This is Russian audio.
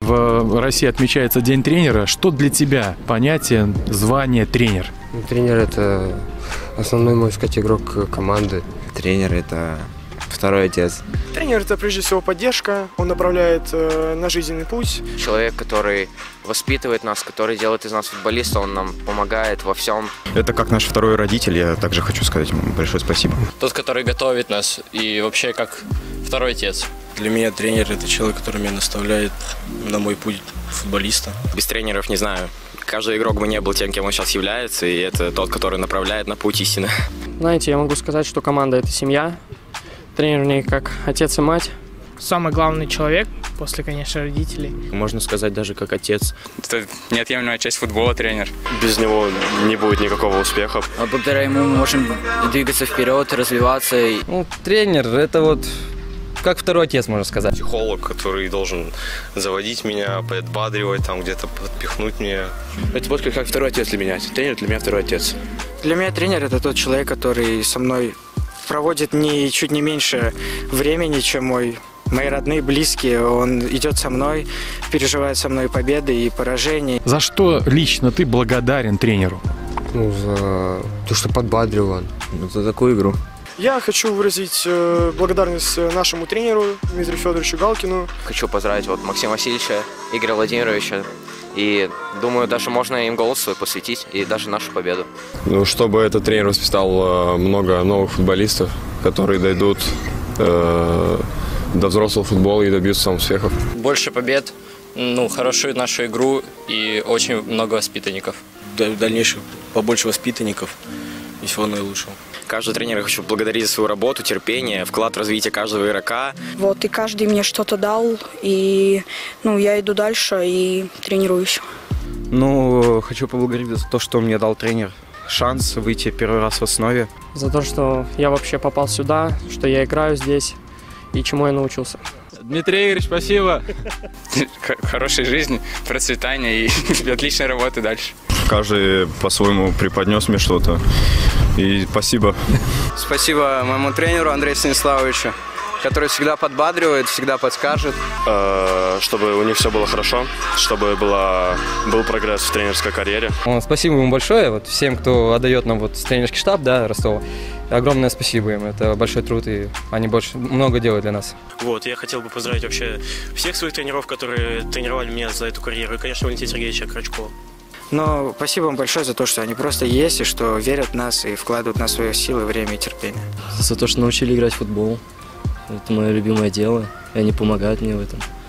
В России отмечается День тренера. Что для тебя понятие, звание тренер? Тренер – это основной, можно сказать, игрок команды. Тренер – это второй отец. Тренер – это прежде всего поддержка, он направляет на жизненный путь. Человек, который воспитывает нас, который делает из нас футболиста, он нам помогает во всем. Это как наш второй родитель, я также хочу сказать ему большое спасибо. Тот, который готовит нас и вообще как второй отец. Для меня тренер – это человек, который меня наставляет на мой путь футболиста. Без тренеров не знаю. Каждый игрок бы не был тем, кем он сейчас является, и это тот, который направляет на путь истины. Знаете, я могу сказать, что команда – это семья. Тренер мне как отец и мать. Самый главный человек, после, конечно, родителей. Можно сказать, даже как отец. Это неотъемлемая часть футбола, тренер. Без него не будет никакого успеха. А благодаря ему мы можем двигаться вперед, развиваться. Ну, тренер – это вот как второй отец, можно сказать. Психолог, который должен заводить меня, подбадривать, там где-то подпихнуть меня. Это вот как второй отец для меня. Тренер для меня второй отец. Для меня тренер – это тот человек, который со мной проводит чуть не меньше времени, чем мои родные, близкие. Он идет со мной, переживает со мной победы и поражения. За что лично ты благодарен тренеру? Ну, за то, что подбадривал он. За такую игру. Я хочу выразить благодарность нашему тренеру Дмитрию Федоровичу Галкину. Хочу поздравить Максима Васильевича, Игоря Владимировича. И думаю, даже можно им голос свой посвятить и даже нашу победу. Ну, чтобы этот тренер воспитал много новых футболистов, которые дойдут до взрослого футбола и добьются там успехов. Больше побед, хорошую нашу игру и очень много воспитанников. В дальнейшем побольше воспитанников и всего наилучшего. Каждый тренер хочу благодарить за свою работу, терпение, вклад в развитие каждого игрока. И каждый мне что-то дал, и я иду дальше и тренируюсь. Хочу поблагодарить за то, что мне дал тренер шанс выйти первый раз в основе. За то, что я вообще попал сюда, что я играю здесь и чему я научился. Дмитрий Игоревич, спасибо. Хорошей жизни, процветания и отличной работы дальше. Каждый по-своему преподнес мне что-то. И спасибо. Спасибо моему тренеру Андрею Станиславовичу, который всегда подбадривает, всегда подскажет. Чтобы у них все было хорошо, чтобы был прогресс в тренерской карьере. Спасибо ему большое, всем, кто отдает нам тренерский штаб, Ростова. Огромное спасибо им, это большой труд, и они много делают для нас. Я хотел бы поздравить вообще всех своих тренеров, которые тренировали меня за эту карьеру, и, конечно, Валентина Сергеевича Крачкова. Но спасибо вам большое за то, что они просто есть, и что верят в нас и вкладывают на свои силы, время и терпение. За то, что научили играть в футбол. Это мое любимое дело, и они помогают мне в этом.